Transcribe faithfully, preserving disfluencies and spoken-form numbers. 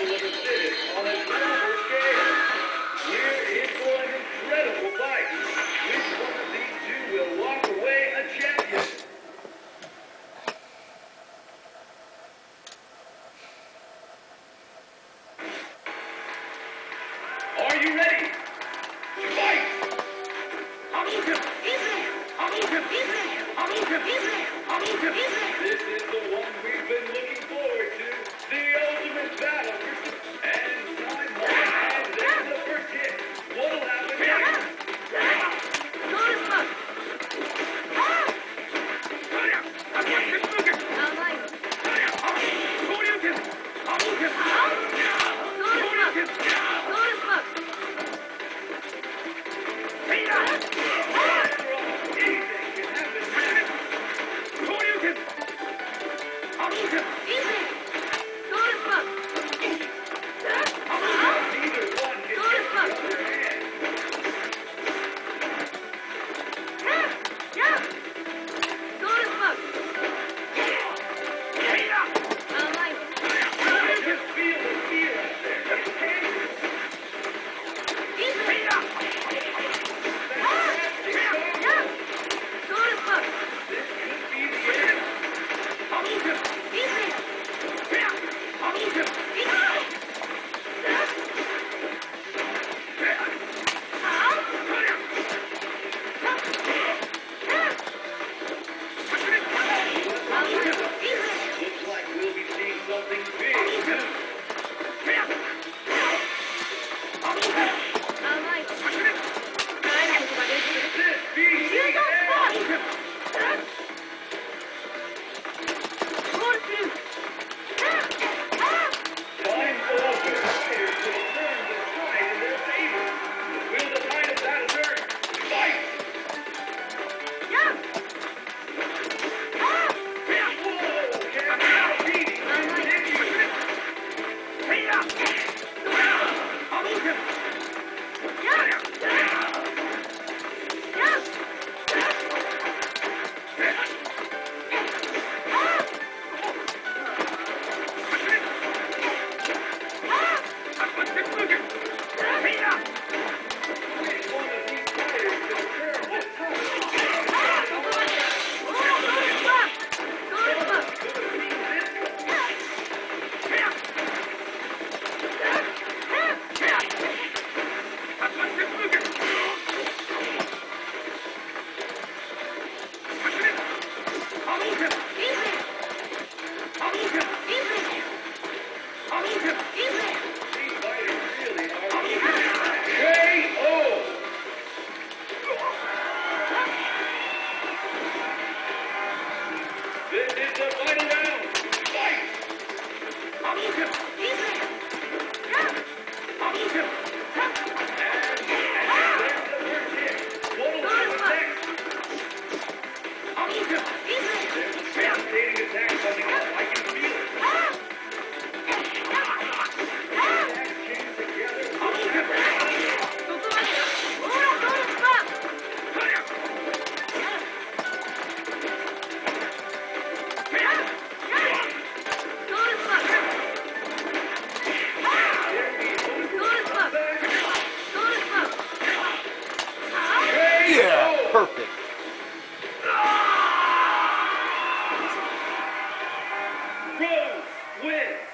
look at this on a global scale. We're in for an incredible fight. Which one of these two will walk away a champion? Are you ready? Fight! This is the one we've been looking forward to. The ultimate battle. And time won't end. There's the first hit. What'll happen next? Perfect. Rose wins.